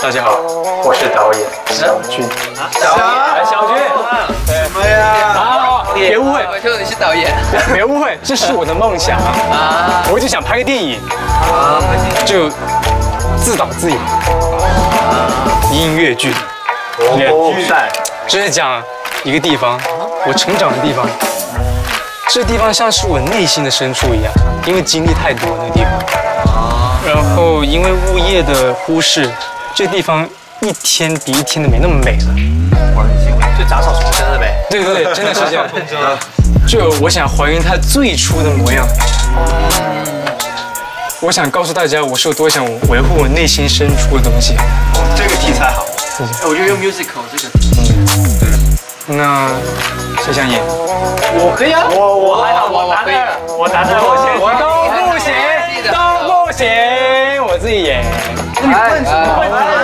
大家好，我是导演小俊。小俊，什么呀？好，别误会， 我说你是导演， 别误会，这是我的梦想啊！我就想拍个电影啊，就自导自演，音乐剧，这是讲一个地方，我成长的地方。这地方像是我内心的深处一样，因为经历太多那个地方。然后因为物业的忽视，这地方一天比一天的没那么美了。 就杂草丛生了呗。 对，真的是这样。就我想还原它最初的模样。我想告诉大家，我是有多想维护我内心深处的东西。 这个题材好， 我觉得用 musical 这个。 那谁想演？ 我可以啊，我还好，我答对，我先， 我都不行，我自己演。 你笨什么？